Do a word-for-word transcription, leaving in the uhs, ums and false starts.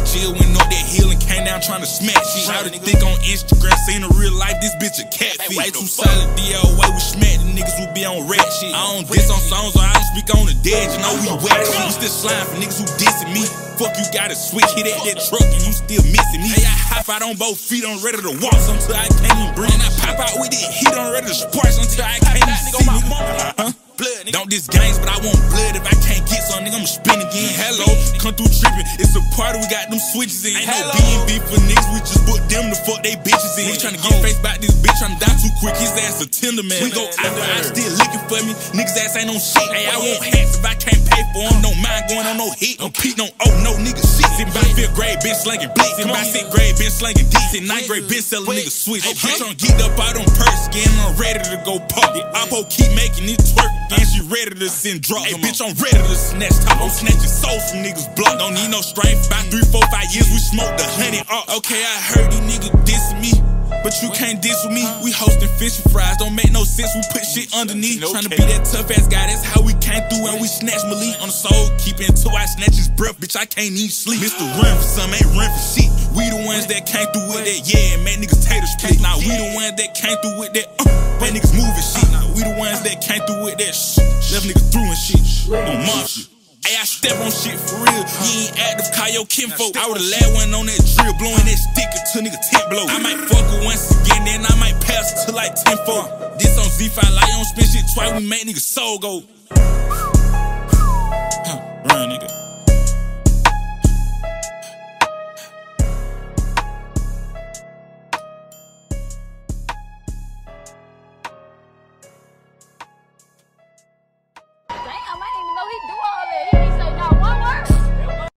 Jill went up that hill and came down trying to smack shit. Shout to thick on Instagram, saying in real life, this bitch a catfish. Way too solid, D L way we smack the niggas who be on rap shit. I don't diss on songs or I don't speak on the dead, you know we whack shit. We still slime for niggas who dissing me. Fuck you gotta switch, hit at that truck and you still missing me. Hey, I hop out on both feet, I'm ready to walk until I can't even breathe. And I pop out with it, heat, I'm ready to spark until I can't even see, nigga. Huh? Blood, don't diss gangs, but I want blood. If I can't get some, nigga, I'ma spin again. Hello, come through trippin'. It's a party, we got them switches in. Ain't no B and B for niggas, we just book them to fuck they bitches in. Niggas tryna get face back this bitch, tryna die too quick. His ass a tender man. We go after, I still looking for me. Niggas ass ain't on shit. Hey, I want hats if I can't pay for them. No mind going on no hit. No peak, no oh no nigga shit. Sitting by fifth grade, been slanging blitz. Sitting by sixth grade, been slanging deep. In ninth grade, been selling niggas switch. Okay. Bitch, I'm geeked up out on purse again. I'm ready to go pop it. Oppo keep making it twerk and she ready to send drop. Hey, bitch, I'm ready to snatch top. I'm snatching souls from niggas block. Don't need no strength. About three, four, five years, we smoked the honey up. Okay, I heard these niggas dissing me, but you can't diss with me. We hosting fish and fries, don't make no sense. We put shit underneath. Tryna be that tough ass guy, that's how we came through and we snatch Malik on the soul. Keeping till I snatch his breath, bitch, I can't even sleep. Mister Run for some, ain't run for shit. We the ones that came through with that, yeah, and make niggas tater split. Now we the ones that came through with that, uh, make niggas moving shit. Now we the ones that came through with that shit. Left niggas through and shit, on my shit. Hey, I step on shit for real. You ain't active, call your kinfolk. I would've last one on that drill, blowing that stick until nigga tent blow. I might fuck her once again, then I might pass her to like tenfold. This on Z five, like on spin shit twice, we make niggas soul go.